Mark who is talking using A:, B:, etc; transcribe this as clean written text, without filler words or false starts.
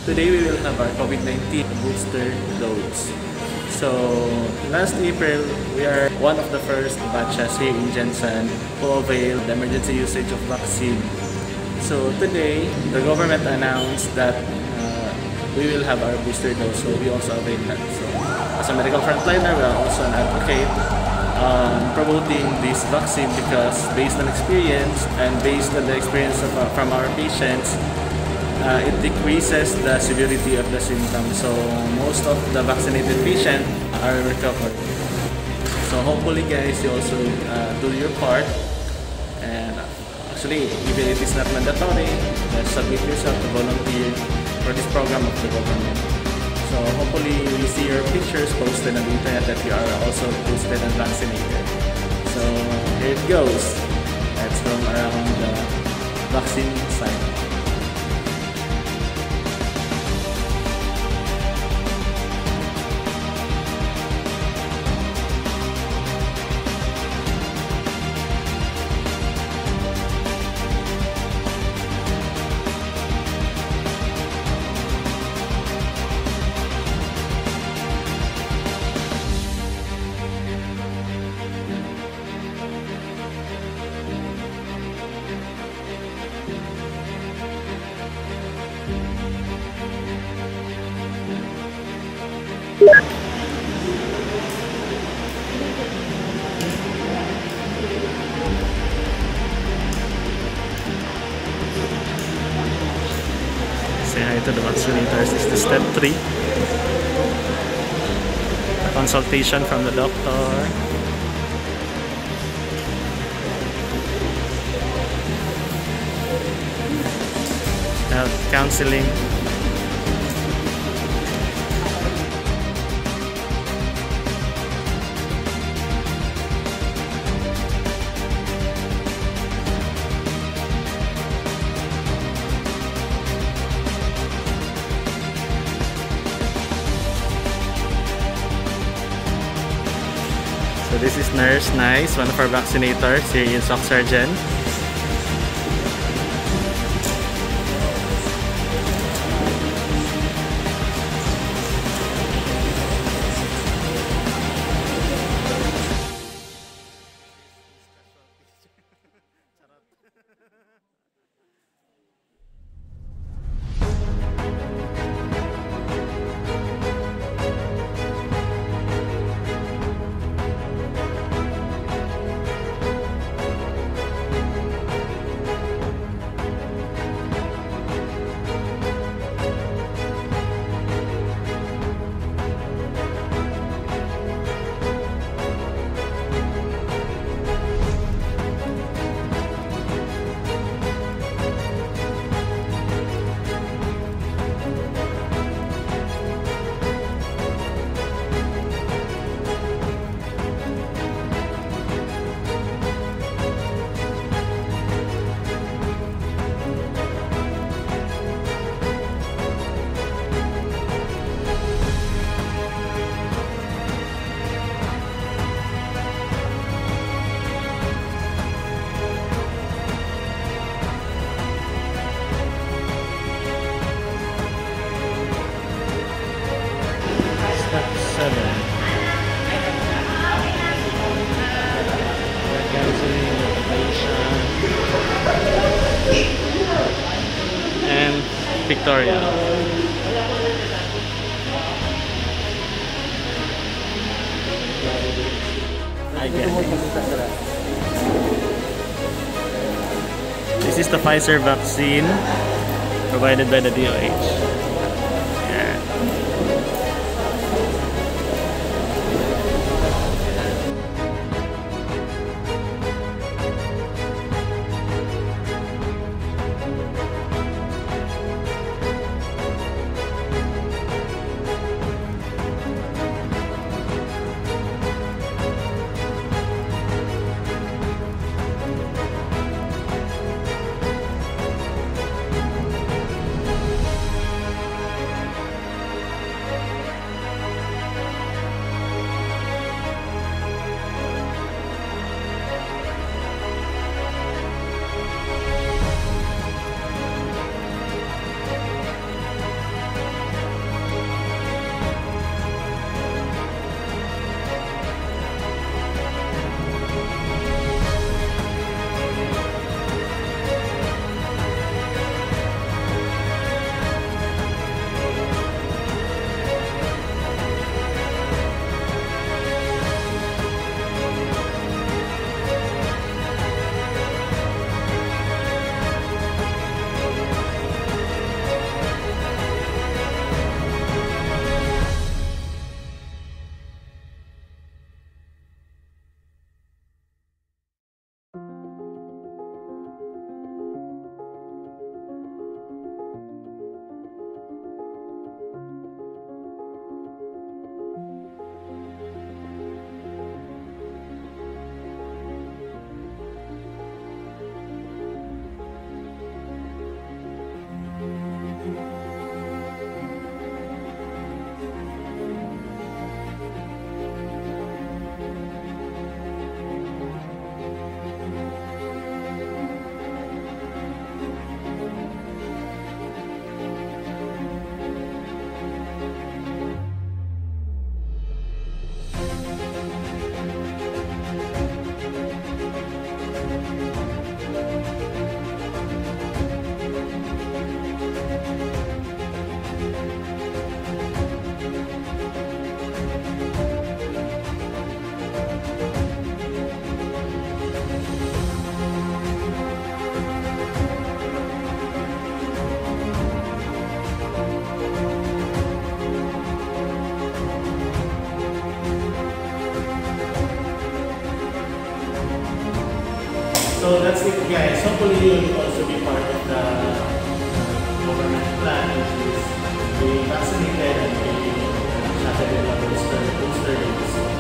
A: Today we will have our COVID-19 booster dose. So last April, we are one of the first batches here in Jensen who availed the emergency usage of vaccine. So today, the government announced that we will have our booster dose, so we also avail that. So as a medical frontliner, we are also an advocate promoting this vaccine because based on experience and based on the experience from our patients, it decreases the severity of the symptoms. So most of the vaccinated patients are recovered. So hopefully guys, you also do your part. And actually, even if it's not mandatory, submit yourself to volunteer for this program of the government. So hopefully we see your pictures posted on the internet that you are also boosted and vaccinated. So here it goes. Let's roam around the vaccine site. Say hi to the vaccinators. This is step 3. A consultation from the doctor. Health counseling. So this is Nurse Nice, one of our vaccinators here in Soxargen. And Victoria. This is the Pfizer vaccine provided by the DOH. So that's it, guys. Hopefully you'll also be part of the government plan, which is being vaccinated and being shotted with the booster dose.